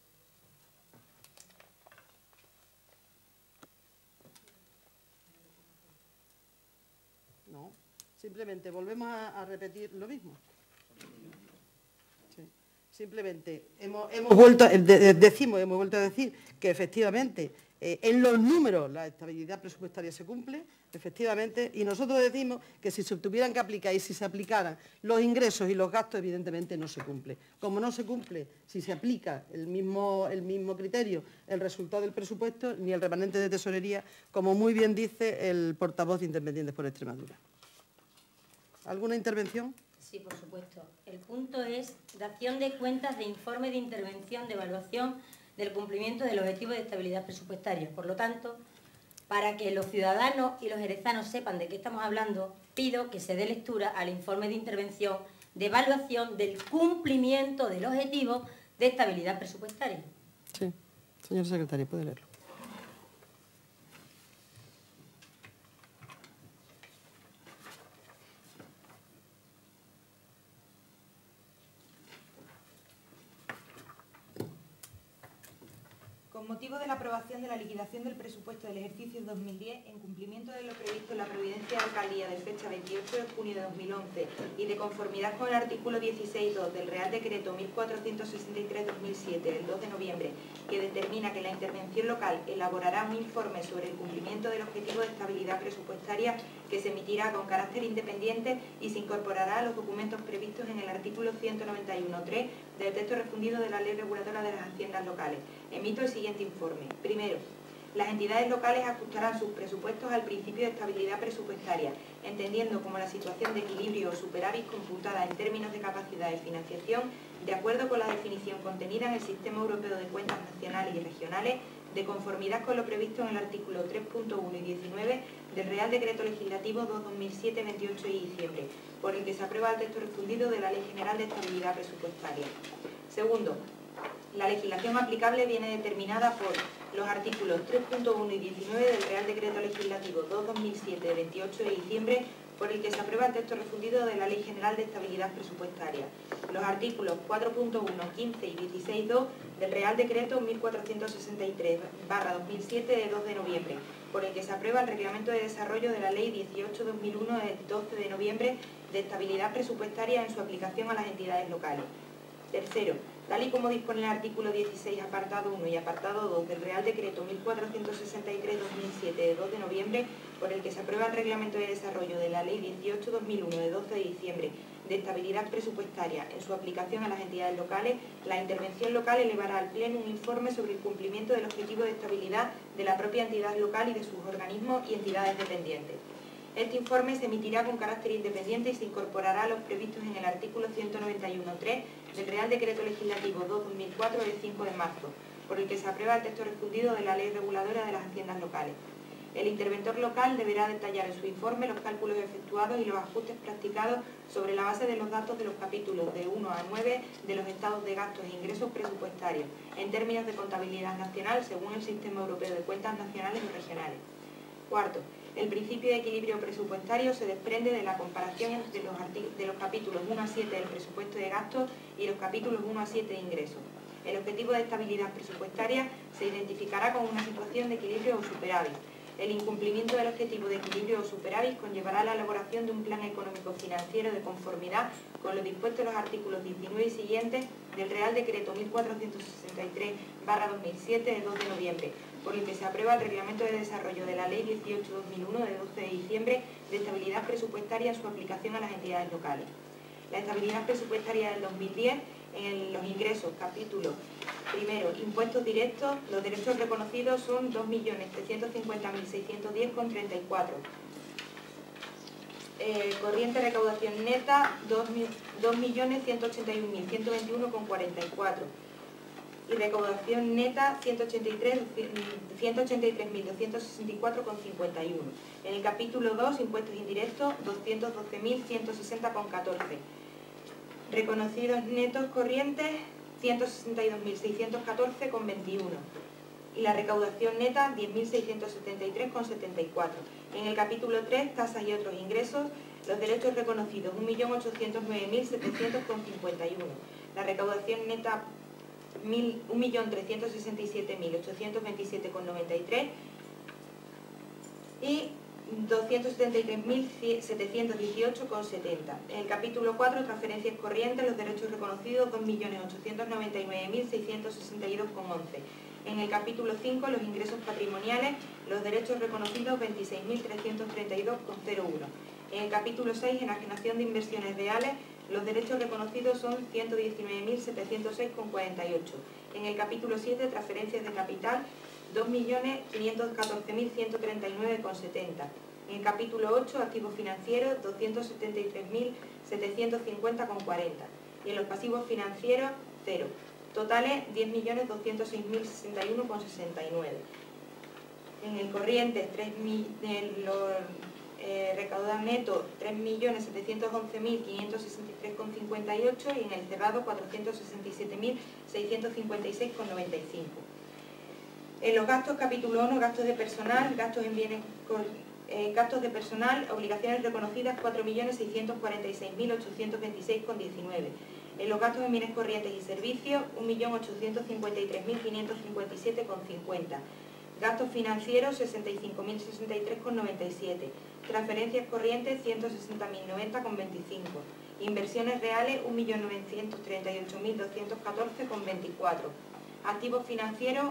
[SPEAKER 1] No, simplemente volvemos a, a repetir lo mismo. Sí. Simplemente hemos, hemos vuelto, eh, de- de- decimos, hemos vuelto a decir que efectivamente eh, en los números la estabilidad presupuestaria se cumple, efectivamente, y nosotros decimos que si se tuvieran que aplicar y si se aplicaran los ingresos y los gastos, evidentemente no se cumple. Como no se cumple, si se aplica el mismo, el mismo criterio, el resultado del presupuesto, ni el remanente de tesorería, como muy bien dice el portavoz de Independientes por Extremadura. ¿Alguna intervención?
[SPEAKER 4] Sí, por supuesto. El punto es dación de cuentas de informe de intervención de evaluación del cumplimiento del objetivo de estabilidad presupuestaria. Por lo tanto, para que los ciudadanos y los jerezanos sepan de qué estamos hablando, pido que se dé lectura al informe de intervención de evaluación del cumplimiento del objetivo de estabilidad presupuestaria.
[SPEAKER 1] Sí, señor secretario, puede leerlo.
[SPEAKER 2] Con motivo de la aprobación de la liquidación del presupuesto del ejercicio dos mil diez, en cumplimiento de lo previsto en la Providencia de Alcaldía de fecha veintiocho de junio de dos mil once y de conformidad con el artículo dieciséis punto dos del Real Decreto mil cuatrocientos sesenta y tres barra dos mil siete del dos de noviembre, que determina que la intervención local elaborará un informe sobre el cumplimiento del objetivo de estabilidad presupuestaria que se emitirá con carácter independiente y se incorporará a los documentos previstos en el artículo ciento noventa y uno punto tres del texto refundido de la Ley Reguladora de las Haciendas Locales. Emito el siguiente informe. Primero, las entidades locales ajustarán sus presupuestos al principio de estabilidad presupuestaria, entendiendo como la situación de equilibrio o superávit computada en términos de capacidad de financiación, de acuerdo con la definición contenida en el Sistema Europeo de Cuentas Nacionales y Regionales, de conformidad con lo previsto en el artículo tres punto uno y diecinueve del Real Decreto Legislativo dos barra dos mil siete, veintiocho de diciembre, por el que se aprueba el texto refundido de la Ley General de Estabilidad Presupuestaria. Segundo, la legislación aplicable viene determinada por los artículos tres punto uno y diecinueve del Real Decreto Legislativo dos barra dos mil siete, de veintiocho de diciembre, por el que se aprueba el texto refundido de la Ley General de Estabilidad Presupuestaria. Los artículos cuatro punto uno, quince y dieciséis punto dos del Real Decreto mil cuatrocientos sesenta y tres barra dos mil siete de dos de noviembre, por el que se aprueba el Reglamento de Desarrollo de la Ley dieciocho barra dos mil uno de doce de noviembre de Estabilidad Presupuestaria en su aplicación a las entidades locales. Tercero, Tal y como dispone el artículo dieciséis, apartado uno y apartado dos del Real Decreto mil cuatrocientos sesenta y tres barra dos mil siete de dos de noviembre, por el que se aprueba el Reglamento de Desarrollo de la Ley dieciocho barra dos mil uno de doce de diciembre de estabilidad presupuestaria en su aplicación a las entidades locales, la intervención local elevará al Pleno un informe sobre el cumplimiento del objetivo de estabilidad de la propia entidad local y de sus organismos y entidades dependientes. Este informe se emitirá con carácter independiente y se incorporará a los previstos en el artículo ciento noventa y uno punto tres del Real Decreto Legislativo dos barra dos mil cuatro de cinco de marzo, por el que se aprueba el texto refundido de la Ley Reguladora de las Haciendas Locales. El interventor local deberá detallar en su informe los cálculos efectuados y los ajustes practicados sobre la base de los datos de los capítulos de uno a nueve de los estados de gastos e ingresos presupuestarios, en términos de contabilidad nacional según el Sistema Europeo de Cuentas Nacionales y Regionales. Cuarto, el principio de equilibrio presupuestario se desprende de la comparación entre los, de los capítulos uno a siete del presupuesto de gastos y los capítulos uno a siete de ingresos. El objetivo de estabilidad presupuestaria se identificará como una situación de equilibrio o superávit. El incumplimiento del objetivo de equilibrio o superávit conllevará la elaboración de un plan económico-financiero de conformidad con lo dispuesto en los artículos diecinueve y siguientes del Real Decreto mil cuatrocientos sesenta y tres barra dos mil siete de dos de noviembre, por el que se aprueba el Reglamento de Desarrollo de la Ley dieciocho barra dos mil uno de doce de diciembre de estabilidad presupuestaria en su aplicación a las entidades locales. La estabilidad presupuestaria del dos mil diez, en los ingresos, capítulo primero, impuestos directos, los derechos reconocidos son dos millones trescientos cincuenta mil seiscientos diez coma treinta y cuatro. Eh, corriente recaudación neta, dos millones ciento ochenta y un mil ciento veintiuno coma cuarenta y cuatro. Y recaudación neta, ciento ochenta y tres mil doscientos sesenta y cuatro coma cincuenta y uno. En el capítulo dos, impuestos indirectos, doscientos doce mil ciento sesenta coma catorce. Reconocidos netos corrientes, ciento sesenta y dos mil seiscientos catorce coma veintiuno. Y la recaudación neta, diez mil seiscientos setenta y tres coma setenta y cuatro. En el capítulo tres, tasas y otros ingresos, los derechos reconocidos, un millón ochocientos nueve mil setecientos cincuenta y uno. La recaudación neta, un millón trescientos sesenta y siete mil ochocientos veintisiete coma noventa y tres. Y doscientos setenta y tres mil setecientos dieciocho coma setenta. En el capítulo cuatro, transferencias corrientes, los derechos reconocidos, dos millones ochocientos noventa y nueve mil seiscientos sesenta y dos coma once. En el capítulo cinco, los ingresos patrimoniales, los derechos reconocidos, veintiséis mil trescientos treinta y dos coma cero uno. En el capítulo seis, enajenación de inversiones reales, los derechos reconocidos son ciento diecinueve mil setecientos seis coma cuarenta y ocho. En el capítulo siete, transferencias de capital, dos millones quinientos catorce mil ciento treinta y nueve coma setenta. En el capítulo ocho, activos financieros, doscientos setenta y tres mil setecientos cincuenta coma cuarenta. Y en los pasivos financieros, cero. Totales, diez millones doscientos seis mil sesenta y uno coma sesenta y nueve. En el corriente, tres mil, en los eh, recaudados netos, tres millones setecientos once mil quinientos sesenta y tres coma cincuenta y ocho. Y en el cerrado, cuatrocientos sesenta y siete mil seiscientos cincuenta y seis coma noventa y cinco. En los gastos, capítulo uno, gastos de personal, gastos en bienes, eh, gastos de personal, obligaciones reconocidas, cuatro millones seiscientos cuarenta y seis mil ochocientos veintiséis coma diecinueve. En los gastos en bienes corrientes y servicios, un millón ochocientos cincuenta y tres mil quinientos cincuenta y siete coma cincuenta. Gastos financieros, sesenta y cinco mil sesenta y tres coma noventa y siete. Transferencias corrientes, ciento sesenta mil noventa coma veinticinco. Inversiones reales, un millón novecientos treinta y ocho mil doscientos catorce coma veinticuatro. Activos financieros,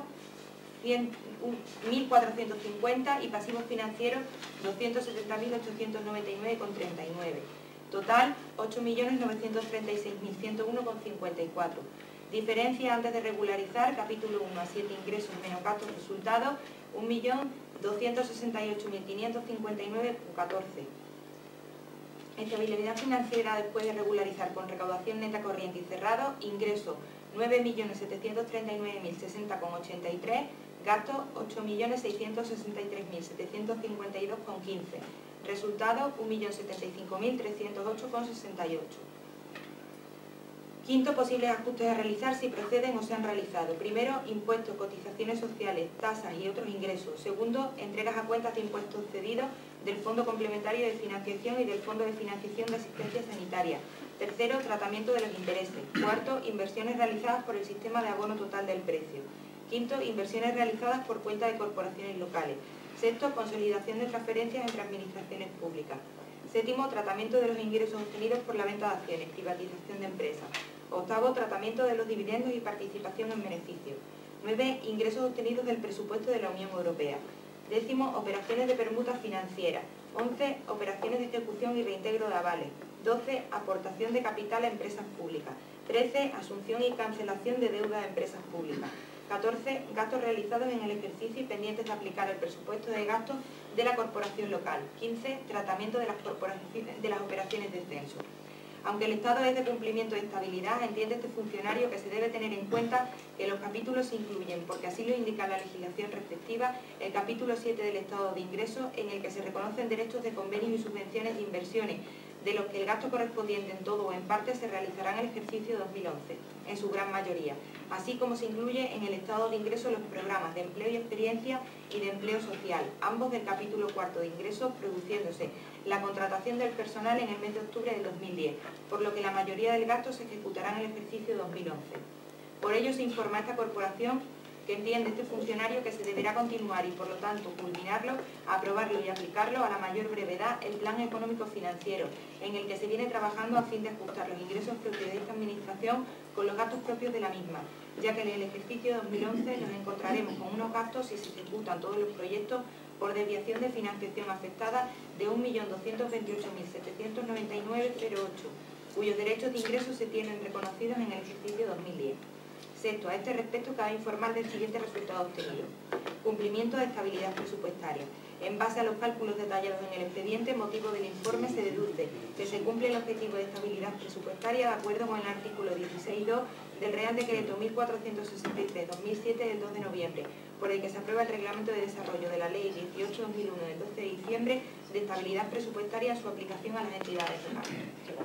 [SPEAKER 2] mil cuatrocientos cincuenta y pasivos financieros doscientos setenta mil ochocientos noventa y nueve coma treinta y nueve. Total, ocho millones novecientos treinta y seis mil ciento uno coma cincuenta y cuatro. Diferencia antes de regularizar, capítulo uno a siete, ingresos menos gastos resultados, un millón doscientos sesenta y ocho mil quinientos cincuenta y nueve coma catorce. Estabilidad financiera después de regularizar con recaudación neta corriente y cerrado, ingreso nueve millones setecientos treinta y nueve mil sesenta coma ochenta y tres, gastos ocho millones seiscientos sesenta y tres mil setecientos cincuenta y dos coma quince, resultado un millón setenta y cinco mil trescientos ocho coma sesenta y ocho. Quinto, posibles ajustes a realizar si proceden o se han realizado. Primero, impuestos, cotizaciones sociales, tasas y otros ingresos. Segundo, entregas a cuentas de impuestos cedidos del Fondo Complementario de Financiación y del Fondo de Financiación de Asistencia Sanitaria. Tercero, tratamiento de los intereses. Cuarto, inversiones realizadas por el sistema de abono total del precio. Quinto, inversiones realizadas por cuenta de corporaciones locales. Sexto, consolidación de transferencias entre administraciones públicas. Séptimo, tratamiento de los ingresos obtenidos por la venta de acciones, privatización de empresas. Octavo, tratamiento de los dividendos y participación en beneficio. Nueve, ingresos obtenidos del presupuesto de la Unión Europea. Décimo, operaciones de permutas financieras. Once, operaciones de ejecución y reintegro de avales. Doce, aportación de capital a empresas públicas. Trece, asunción y cancelación de deuda de empresas públicas. catorce, gastos realizados en el ejercicio y pendientes de aplicar el presupuesto de gastos de la corporación local. quince, tratamiento de las, de las operaciones de censo. Aunque el estado es de cumplimiento de estabilidad, entiende este funcionario que se debe tener en cuenta que los capítulos se incluyen, porque así lo indica la legislación respectiva, el capítulo siete del estado de ingresos, en el que se reconocen derechos de convenios y subvenciones de inversiones, de los que el gasto correspondiente en todo o en parte se realizará en el ejercicio dos mil once, en su gran mayoría, así como se incluye en el estado de ingresos los programas de empleo y experiencia y de empleo social, ambos del capítulo cuarto de ingresos, produciéndose la contratación del personal en el mes de octubre del dos mil diez, por lo que la mayoría del gasto se ejecutará en el ejercicio dos mil once. Por ello se informa a esta corporación que entiende este funcionario que se deberá continuar y, por lo tanto, culminarlo, aprobarlo y aplicarlo a la mayor brevedad el plan económico financiero, en el que se viene trabajando a fin de ajustar los ingresos propios de esta Administración con los gastos propios de la misma, ya que en el ejercicio dos mil once nos encontraremos con unos gastos, si se ejecutan todos los proyectos, por desviación de financiación afectada de un millón doscientos veintiocho mil setecientos noventa y nueve coma cero ocho, cuyos derechos de ingreso se tienen reconocidos en el ejercicio dos mil diez. Sexto, a este respecto cabe informar del siguiente resultado obtenido. Cumplimiento de estabilidad presupuestaria. En base a los cálculos detallados en el expediente, motivo del informe se deduce que se cumple el objetivo de estabilidad presupuestaria de acuerdo con el artículo dieciséis punto dos del Real Decreto mil cuatrocientos sesenta y tres barra dos mil siete del dos de noviembre, por el que se aprueba el Reglamento de Desarrollo de la Ley dieciocho barra dos mil uno del doce de diciembre de estabilidad presupuestaria en su aplicación a las entidades locales.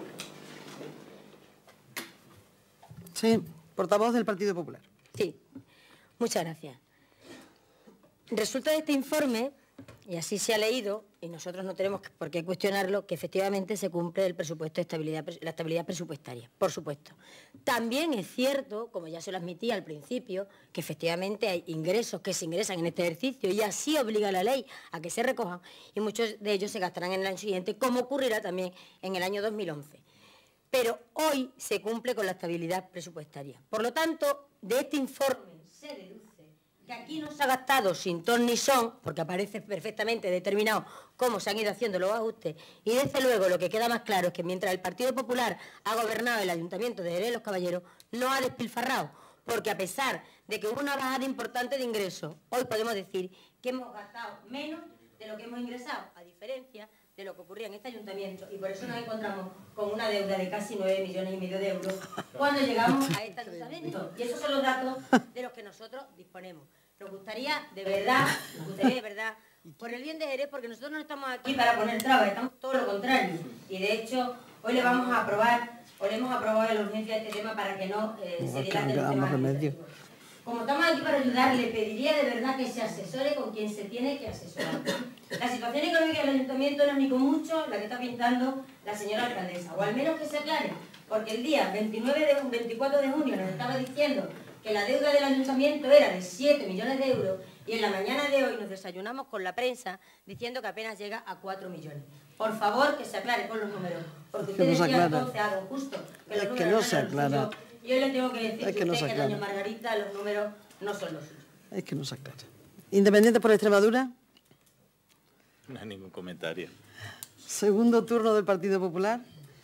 [SPEAKER 1] Sí, portavoz del Partido Popular.
[SPEAKER 4] Sí, muchas gracias. Resulta de este informe, y así se ha leído, y nosotros no tenemos por qué cuestionarlo, que efectivamente se cumple el presupuesto de estabilidad, la estabilidad presupuestaria, por supuesto. También es cierto, como ya se lo admití al principio, que efectivamente hay ingresos que se ingresan en este ejercicio y así obliga la ley a que se recojan y muchos de ellos se gastarán en el año siguiente, como ocurrirá también en el año dos mil once. Pero hoy se cumple con la estabilidad presupuestaria. Por lo tanto, de este informe se deduce que aquí no se ha gastado sin ton ni son, porque aparece perfectamente determinado cómo se han ido haciendo los ajustes, y desde luego lo que queda más claro es que mientras el Partido Popular ha gobernado el Ayuntamiento de Jerez de los Caballeros, no ha despilfarrado, porque a pesar de que hubo una bajada importante de ingresos, hoy podemos decir que hemos gastado menos de lo que hemos ingresado, a diferencia de lo que ocurría en este ayuntamiento, y por eso nos encontramos con una deuda de casi nueve millones y medio de euros cuando llegamos a este ayuntamiento. Y esos son los datos de los que nosotros disponemos. Nos gustaría, de verdad, nos gustaría de verdad, por el bien de Jerez, porque nosotros no estamos aquí para poner trabas, estamos todo lo contrario. Y de hecho, hoy le vamos a aprobar, o le hemos aprobado la urgencia de este tema para que no eh, se dilate el tema administrativo. Como estamos aquí para ayudar, le pediría de verdad que se asesore con quien se tiene que asesorar. La situación económica del ayuntamiento no es ni con mucho la que está pintando la señora alcaldesa, o al menos que se aclare, porque el día veintinueve de, veinticuatro de junio nos estaba diciendo que la deuda del ayuntamiento era de siete millones de euros y en la mañana de hoy nos desayunamos con la prensa diciendo que apenas llega a cuatro millones. Por favor, que se aclare con los números, porque usted decía entonces algo justo, que los números no se aclaran. Y hoy le tengo que decir es que, que, no usted, que doña Margarita, los números no son los suyos.
[SPEAKER 1] Es que no se aclara. ¿Independiente por Extremadura?
[SPEAKER 5] No hay ningún comentario.
[SPEAKER 1] Segundo turno del Partido Popular.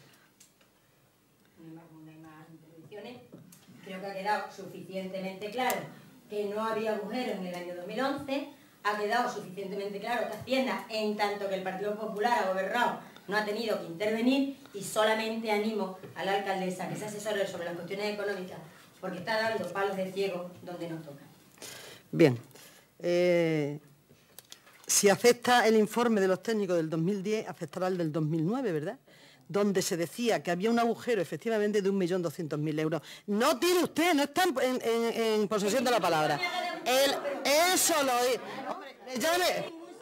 [SPEAKER 4] No hay más intervenciones. Creo que ha quedado suficientemente claro que no había agujeros en el año dos mil once. Ha quedado suficientemente claro que Hacienda, en tanto que el Partido Popular ha gobernado, no ha tenido que intervenir, y solamente animo a la alcaldesa que se asesore sobre las cuestiones económicas, porque está dando palos de ciego donde no toca.
[SPEAKER 1] Bien. Eh, si acepta el informe de los técnicos del dos mil diez, aceptará el del dos mil nueve, ¿verdad? Donde se decía que había un agujero, efectivamente, de un millón doscientos mil euros. No tire usted, no está en, en, en posesión de la palabra. El, eso lo es. Hombre, llame.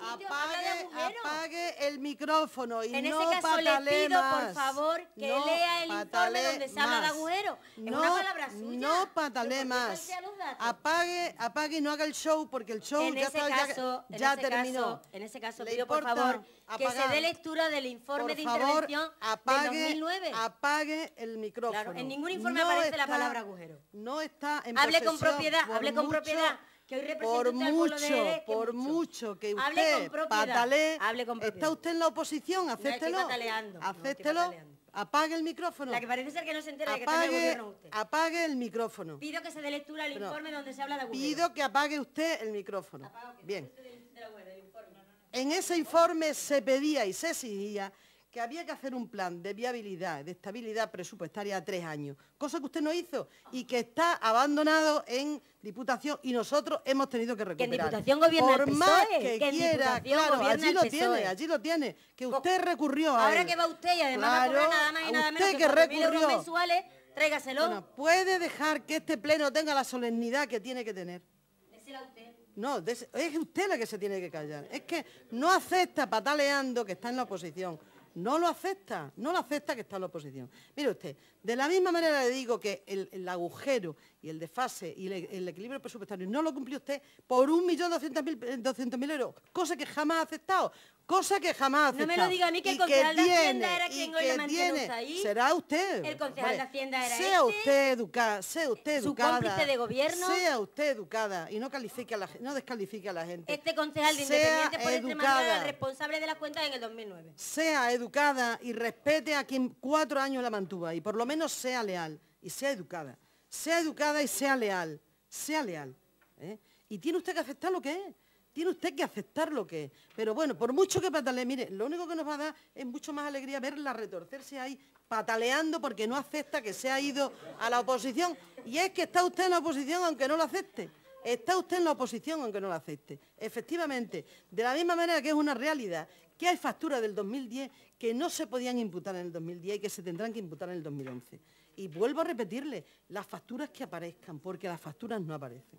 [SPEAKER 4] sitio, habla de
[SPEAKER 1] apague,
[SPEAKER 4] agujero.
[SPEAKER 1] apague el micrófono y
[SPEAKER 4] En
[SPEAKER 1] no
[SPEAKER 4] ese caso le
[SPEAKER 1] patalee
[SPEAKER 4] pido,
[SPEAKER 1] más.
[SPEAKER 4] por favor, que
[SPEAKER 1] No
[SPEAKER 4] lea el informe
[SPEAKER 1] patalee
[SPEAKER 4] donde se habla de
[SPEAKER 1] más.
[SPEAKER 4] agujero. Es
[SPEAKER 1] no,
[SPEAKER 4] una palabra suya.
[SPEAKER 1] No patalee
[SPEAKER 4] ¿Pero por qué
[SPEAKER 1] más.
[SPEAKER 4] falsea los datos?
[SPEAKER 1] Apague, apague y no haga el show, porque el show
[SPEAKER 4] En
[SPEAKER 1] ya,
[SPEAKER 4] ese
[SPEAKER 1] está, ya-
[SPEAKER 4] caso, en
[SPEAKER 1] ya
[SPEAKER 4] ese
[SPEAKER 1] terminó.
[SPEAKER 4] caso, en ese caso
[SPEAKER 1] ¿Le
[SPEAKER 4] pido por
[SPEAKER 1] importa
[SPEAKER 4] favor que se
[SPEAKER 1] apagar?
[SPEAKER 4] dé lectura del informe
[SPEAKER 1] Por
[SPEAKER 4] de
[SPEAKER 1] favor,
[SPEAKER 4] intervención
[SPEAKER 1] apague,
[SPEAKER 4] del dos mil nueve.
[SPEAKER 1] apague el micrófono.
[SPEAKER 4] Claro, en ningún informe
[SPEAKER 1] No
[SPEAKER 4] aparece la
[SPEAKER 1] está-
[SPEAKER 4] palabra agujero.
[SPEAKER 1] No está en
[SPEAKER 4] Hable con
[SPEAKER 1] posesión,
[SPEAKER 4] propiedad,
[SPEAKER 1] por
[SPEAKER 4] hable con
[SPEAKER 1] mucho-
[SPEAKER 4] propiedad, que hoy representa
[SPEAKER 1] por
[SPEAKER 4] usted al pueblo de
[SPEAKER 1] mucho,
[SPEAKER 4] Jerez, que
[SPEAKER 1] por
[SPEAKER 4] mucho.
[SPEAKER 1] mucho que
[SPEAKER 4] Hable
[SPEAKER 1] usted
[SPEAKER 4] con propiedad,
[SPEAKER 1] patalee,
[SPEAKER 4] hable con propiedad.
[SPEAKER 1] está usted en la oposición,
[SPEAKER 4] estoy
[SPEAKER 1] acéptelo.
[SPEAKER 4] pataleando, no estoy
[SPEAKER 1] acéptelo,
[SPEAKER 4] pataleando.
[SPEAKER 1] apague el micrófono.
[SPEAKER 4] La que parece ser que no se entera de que está en el
[SPEAKER 1] Apague,
[SPEAKER 4] gobierno usted.
[SPEAKER 1] apague el micrófono.
[SPEAKER 4] Pido que se dé lectura al
[SPEAKER 1] Pero
[SPEAKER 4] informe donde se habla de agujero.
[SPEAKER 1] Pido que apague usted el micrófono.
[SPEAKER 4] Apago, que
[SPEAKER 1] Bien.
[SPEAKER 4] se dé del agujero, del informe.
[SPEAKER 1] En ese informe se pedía y se exigía que había que hacer un plan de viabilidad, de estabilidad presupuestaria a tres años, cosa que usted no hizo y que está abandonado en Diputación y nosotros hemos tenido que
[SPEAKER 4] Que en
[SPEAKER 1] recuperar.
[SPEAKER 4] Diputación gobierna
[SPEAKER 1] Por
[SPEAKER 4] el
[SPEAKER 1] más
[SPEAKER 4] PSOE,
[SPEAKER 1] que,
[SPEAKER 4] que en
[SPEAKER 1] quiera,
[SPEAKER 4] Diputación
[SPEAKER 1] claro,
[SPEAKER 4] gobierna
[SPEAKER 1] allí
[SPEAKER 4] el
[SPEAKER 1] lo
[SPEAKER 4] PSOE.
[SPEAKER 1] tiene, allí lo tiene, que usted recurrió a
[SPEAKER 4] Ahora
[SPEAKER 1] él.
[SPEAKER 4] que va usted y además va a cobrar
[SPEAKER 1] Claro,
[SPEAKER 4] nada más y nada menos
[SPEAKER 1] usted
[SPEAKER 4] que
[SPEAKER 1] que
[SPEAKER 4] cuatro mil euros
[SPEAKER 1] recurrió.
[SPEAKER 4] mensuales, tráigaselo.
[SPEAKER 1] Bueno, puede dejar que este pleno tenga la solemnidad que tiene que tener.
[SPEAKER 4] Désela a usted.
[SPEAKER 1] No, des- es usted la que se tiene que callar. Es que no acepta pataleando que está en la oposición. No lo acepta, no lo acepta que está en la oposición. Mire usted, de la misma manera le digo que el, el agujero y el desfase y el, el equilibrio presupuestario no lo cumplió usted por un millón doscientos mil euros, cosa que jamás ha aceptado. Cosa que jamás ha
[SPEAKER 4] No me
[SPEAKER 1] aceptado.
[SPEAKER 4] lo diga a mí, que el
[SPEAKER 1] Y
[SPEAKER 4] concejal de
[SPEAKER 1] tiene,
[SPEAKER 4] Hacienda era
[SPEAKER 1] y
[SPEAKER 4] quien hoy
[SPEAKER 1] que
[SPEAKER 4] le mantiene
[SPEAKER 1] tiene.
[SPEAKER 4] ahí.
[SPEAKER 1] Será usted.
[SPEAKER 4] El concejal de Hacienda era
[SPEAKER 1] Sea
[SPEAKER 4] este.
[SPEAKER 1] usted educada, sea usted
[SPEAKER 4] Su
[SPEAKER 1] educada.
[SPEAKER 4] cómplice de gobierno.
[SPEAKER 1] Sea usted educada y no califique a la, no descalifique a la gente.
[SPEAKER 4] Este concejal de
[SPEAKER 1] Sea
[SPEAKER 4] Independiente por Extremadura era el
[SPEAKER 1] educada.
[SPEAKER 4] responsable de las cuentas en el dos mil nueve.
[SPEAKER 1] Sea educada y respete a quien cuatro años la mantuvo y por lo menos sea leal y sea educada. Sea educada y sea leal. Sea leal. ¿eh? Y tiene usted que aceptar lo que es. Tiene usted que aceptar lo que es. Pero bueno, por mucho que patalee, mire, lo único que nos va a dar es mucho más alegría verla retorcerse ahí, pataleando porque no acepta que se ha ido a la oposición. Y es que está usted en la oposición aunque no lo acepte. Está usted en la oposición aunque no lo acepte. Efectivamente, de la misma manera que es una realidad que hay facturas del dos mil diez que no se podían imputar en el dos mil diez y que se tendrán que imputar en el dos mil once. Y vuelvo a repetirle, las facturas que aparezcan, porque las facturas no aparecen.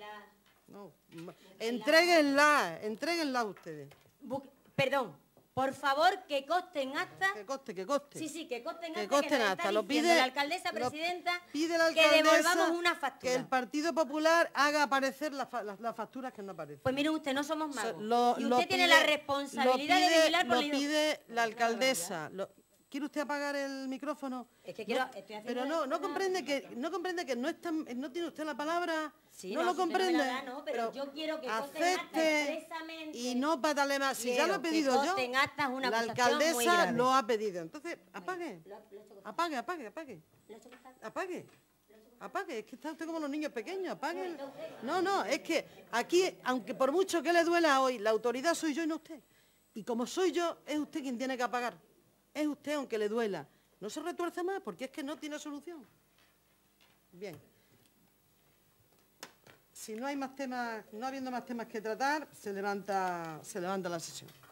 [SPEAKER 1] No, entréguenla, entréguenla ustedes.
[SPEAKER 4] Bu- Perdón, por favor, que conste en acta.
[SPEAKER 1] Que coste, que coste.
[SPEAKER 4] Sí, sí, que conste en
[SPEAKER 1] Que
[SPEAKER 4] acta
[SPEAKER 1] conste
[SPEAKER 4] que
[SPEAKER 1] en
[SPEAKER 4] nos
[SPEAKER 1] acta.
[SPEAKER 4] está
[SPEAKER 1] Lo
[SPEAKER 4] diciendo
[SPEAKER 1] pide
[SPEAKER 4] la alcaldesa
[SPEAKER 1] lo
[SPEAKER 4] presidenta
[SPEAKER 1] pide la
[SPEAKER 4] que
[SPEAKER 1] alcaldesa
[SPEAKER 4] devolvamos una factura.
[SPEAKER 1] que el Partido Popular haga aparecer las, fa- las- las facturas que no aparecen.
[SPEAKER 4] Pues mire usted, no somos magos.
[SPEAKER 1] Lo-
[SPEAKER 4] y
[SPEAKER 1] lo
[SPEAKER 4] usted tiene
[SPEAKER 1] pide-
[SPEAKER 4] la responsabilidad
[SPEAKER 1] lo pide-
[SPEAKER 4] de vigilar por
[SPEAKER 1] lo
[SPEAKER 4] la
[SPEAKER 1] pide la alcaldesa. Lo- ¿Quiere usted apagar el micrófono?
[SPEAKER 4] Es que quiero-
[SPEAKER 1] No,
[SPEAKER 4] estoy haciendo
[SPEAKER 1] pero no, no
[SPEAKER 4] una-
[SPEAKER 1] comprende que no comprende que no está, no tiene usted la palabra.
[SPEAKER 4] Sí,
[SPEAKER 1] no,
[SPEAKER 4] no,
[SPEAKER 1] lo
[SPEAKER 4] si usted no me
[SPEAKER 1] comprende.
[SPEAKER 4] la da, no, pero yo quiero que conste en acta
[SPEAKER 1] acepte
[SPEAKER 4] expresamente.
[SPEAKER 1] y no patale más. Si ya lo he
[SPEAKER 4] Quiero que
[SPEAKER 1] pedido yo,
[SPEAKER 4] conste en acta una
[SPEAKER 1] la
[SPEAKER 4] acusación muy
[SPEAKER 1] alcaldesa
[SPEAKER 4] grave.
[SPEAKER 1] lo ha pedido. Entonces, apague.
[SPEAKER 4] Lo- lo he hecho con-
[SPEAKER 1] Apague, apague, apague.
[SPEAKER 4] lo he hecho con-
[SPEAKER 1] Apague. Apague, es que está usted como los niños pequeños, apague. No, no, es que aquí, aunque por mucho que le duela hoy, la autoridad soy yo y no usted. Y como soy yo, es usted quien tiene que apagar. Es usted aunque le duela. No se retuerce más porque es que no tiene solución. Bien. Si no hay más temas, no habiendo más temas que tratar, se levanta, se levanta la sesión.